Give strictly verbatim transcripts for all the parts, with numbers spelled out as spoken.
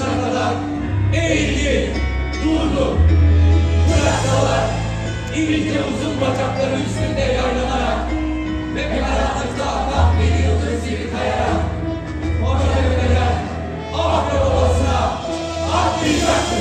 başına kadar eğildi, durdu. Bıraksalar, İngilizce uzun bacakları üstünde yaylanarak ve karanlıkta akan bir yıldız gibi kayarak orada tepeden Afra Ovası'na atlayacaktı.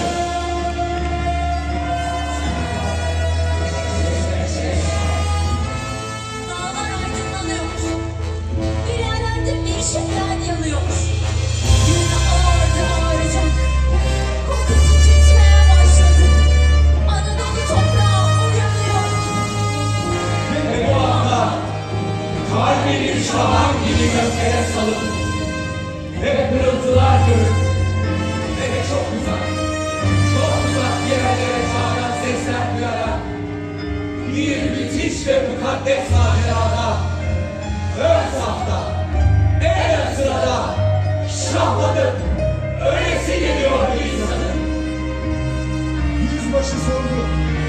Dağlar aydınlanıyor. Bir yerlerde bir ışıklar yanıyor. Yine ağırca ağıracak. Kokusu tütmeye başladı. Anadolu toprağı uyanıyor. Ve bu anda kalbini şahan gibi göklere salıp ve pırıltılar görüp ve de çok uzak, çok uzak yerlere çağıran sesler duyarak bir müthiş ve mukaddes macerada ön safta, en ön sırada şahladık, öylesi geliyordu insanın. Yüzbaşı sordu.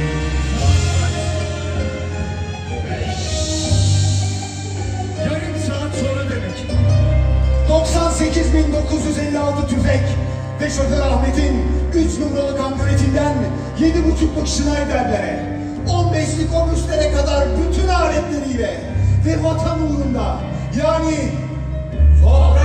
Yarım saat sonra demek. doksan sekiz bin dokuz yüz elli altı tüfek ve Şoför Ahmet'in üç numaralı kamyonetinden yedi buçukluk Schneider'lere, on beşlik obüslere kadar bütün aletleriyle ve vatan uğrunda, yani Toprağı